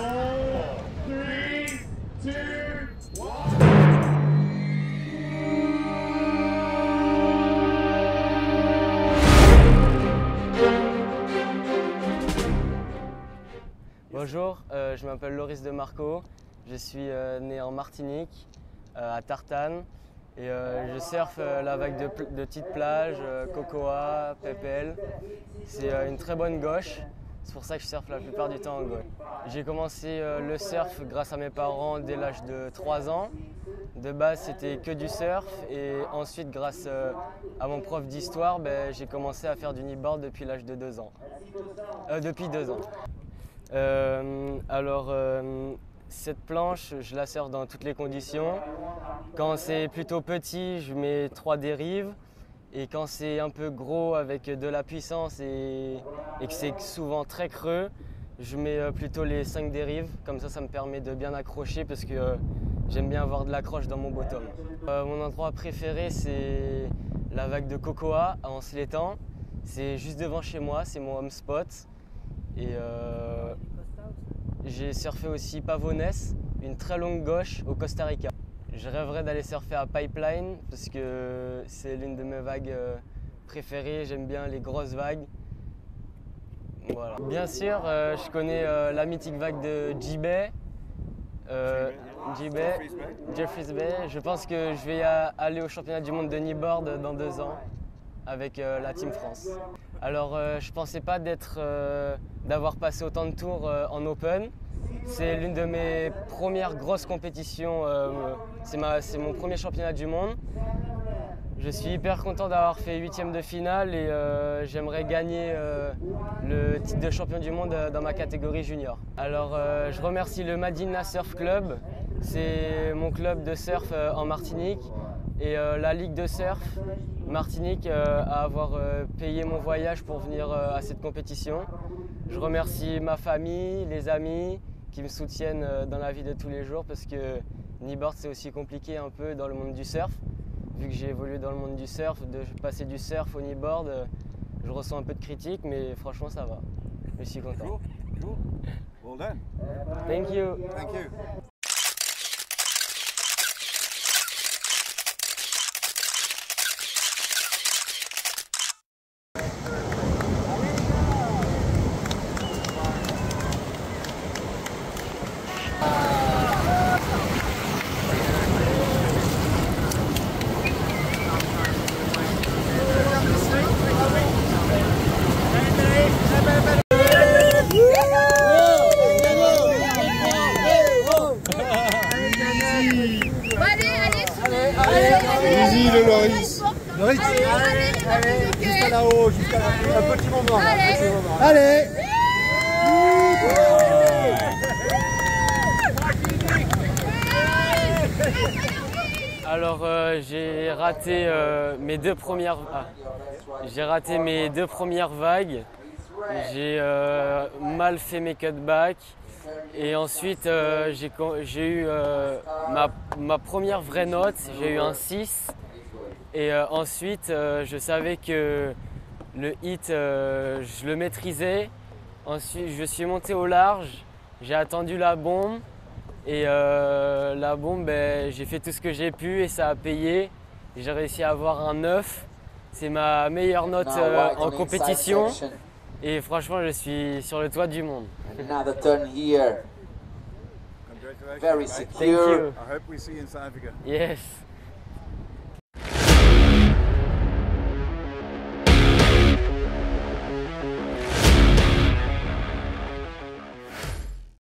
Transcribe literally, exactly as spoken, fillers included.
Bonjour, euh, je m'appelle Loris De Marco, je suis euh, né en Martinique, euh, à Tartane, et euh, je surfe euh, la vague de, de petites plages, euh, Cocoa, P P L. C'est euh, une très bonne gauche, c'est pour ça que je surfe la plupart du temps en gauche. J'ai commencé euh, le surf grâce à mes parents dès l'âge de trois ans. De base, c'était que du surf, et ensuite, grâce euh, à mon prof d'histoire, ben, j'ai commencé à faire du kneeboard depuis l'âge de deux ans. Euh, depuis deux ans. Euh, alors, euh, cette planche, je la surfe dans toutes les conditions. Quand c'est plutôt petit, je mets trois dérives. Et quand c'est un peu gros avec de la puissance et, et que c'est souvent très creux, je mets plutôt les cinq dérives. Comme ça, ça me permet de bien accrocher parce que euh, j'aime bien avoir de l'accroche dans mon bottom. Euh, mon endroit préféré, c'est la vague de Cocoa à Anse-l'Étang. C'est juste devant chez moi, c'est mon home spot. Et euh, j'ai surfé aussi Pavones, une très longue gauche au Costa Rica. Je rêverais d'aller surfer à Pipeline parce que c'est l'une de mes vagues préférées. J'aime bien les grosses vagues. Voilà. Bien sûr, euh, je connais euh, la mythique vague de J-Bay. Euh, J-Bay, Jeffreys Bay. Je pense que je vais aller au championnat du monde de kneeboard dans deux ans avec euh, la Team France. Alors, euh, je ne pensais pas d'être, euh, d'avoir passé autant de tours euh, en Open. C'est l'une de mes premières grosses compétitions, euh, c'est, ma, c'est mon premier championnat du monde. Je suis hyper content d'avoir fait huitième de finale et euh, j'aimerais gagner euh, le titre de champion du monde dans ma catégorie junior. Alors euh, je remercie le Madina Surf Club, c'est mon club de surf euh, en Martinique et euh, la Ligue de surf Martinique euh, à avoir euh, payé mon voyage pour venir euh, à cette compétition. Je remercie ma famille, les amis qui me soutiennent euh, dans la vie de tous les jours parce que kneeboard c'est aussi compliqué un peu dans le monde du surf. Vu que j'ai évolué dans le monde du surf, de passer du surf au kneeboard, euh, je ressens un peu de critiques mais franchement ça va. Je suis content. Cool, cool. Well done. Thank you. Thank you. Easy le Loris. Loris. Allez, allez, allez, jusqu'à là-haut, jusqu'à là-haut. Un petit moment. Allez. Un petit moment. Allez. Alors euh, j'ai raté euh, mes deux premières ah, j'ai raté mes deux premières vagues. J'ai euh, mal fait mes cutbacks. Et ensuite, euh, j'ai eu euh, ma, ma première vraie note, j'ai eu un six. Et euh, ensuite, euh, je savais que le hit, euh, je le maîtrisais. Ensuite, je suis monté au large, j'ai attendu la bombe. Et euh, la bombe, ben, j'ai fait tout ce que j'ai pu et ça a payé. J'ai réussi à avoir un neuf. C'est ma meilleure note euh, en compétition. Et franchement, je suis sur le toit du monde. Another turn here. Congratulations. Very mate. secure. Thank you. I hope we see you in South Africa. Yes.